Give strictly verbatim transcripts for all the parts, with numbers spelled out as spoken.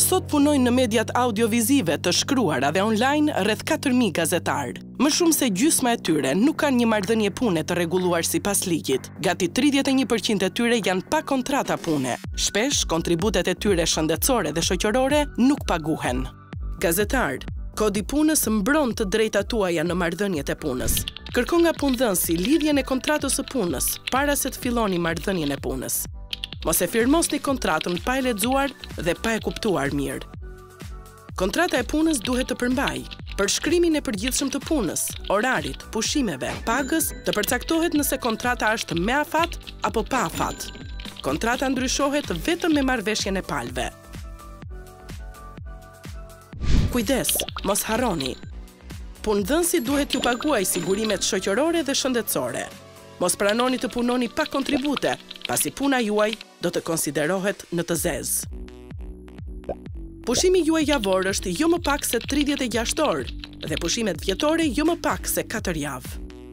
Sot punojnë në mediat audiovizive të shkruara dhe online rreth katër mijë gazetarë. Më shumë se gjysma e tyre nuk kanë një marrëdhënie pune të rregulluar sipas ligjit. Gati tridhjetë e një përqind e tyre janë pa kontrata pune. Shpesh, kontributet e tyre shëndetësore dhe shoqërore nuk paguhen. Gazetar, kodi punës mbron të drejtat tuaja në marrëdhëniet e punës. Kërko nga punëdhënësi lidhjen e kontratës së punës para se të filloni marrëdhënien e punës. Mos e firmosni kontratën pa e lexuar dhe pa e kuptuar mirë. Kontrata e punës duhet të përmbajë përshkrimin e përgjithshëm të punës, orarit, pushimeve, pagës, të përcaktohet nëse kontrata është me afat apo pa afat. Kontrata ndryshohet vetëm me marrëveshjen e palëve. Kujdes, mos harroni. Punëdhënësi duhet t'ju paguaj sigurimet shoqërore dhe shëndetësore. Mos pranoni të punoni pa kontribute, pasi puna juaj do të konsiderohet në të zezë. Pushimi juaj javor është jo më pak se tridhjetë e gjashtë orë dhe pushimet vjetore jo më pak se katër javë.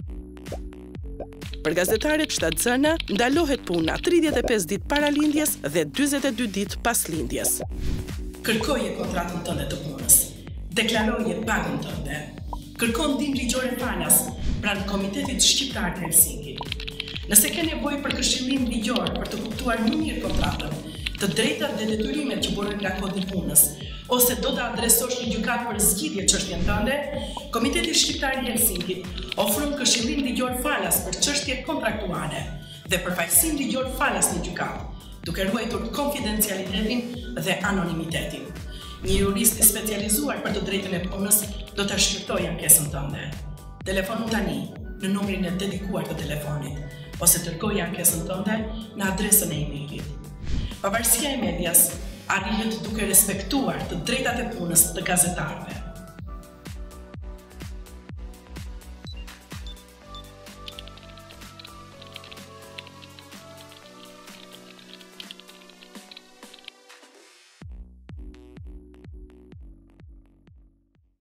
Për gazetaret shtatzëna ndalohet puna tridhjetë e pesë ditë para lindjes dhe dyzet e dy ditë pas lindjes. Kërkoje kontratën tënde të punës. Deklaroje pagën tënde. Kërkon ndihmë ligjore falas pranë Komitetit Shqiptar të Helsinkit. Nëse ke nevojë për këshillim ligjor për të kuptuar më mirë kontratën, të drejtat dhe detyrimet që burren nga kodi i punës, ose do të adresosh një gjykatë për zgjidhje çështjen tënde, Komiteti Shqiptar i Helsinkit ofron këshillim ligjor falas për çështje kontraktuale dhe përfaqësim ligjor falas në gjykatë, duke ruajtur konfidencialitetin dhe anonimitetin. Një jurist i specializuar për të drejtën e punës do ta shqyrtojë ankesën tënde. Telefonu tani në numrin e dedikuar të telefonit ose dërgoje ankesën tënde në adresën e e-mailit. Pavarësia e medias arrihet duke respektuar të drejtat e punës të gazetarëve.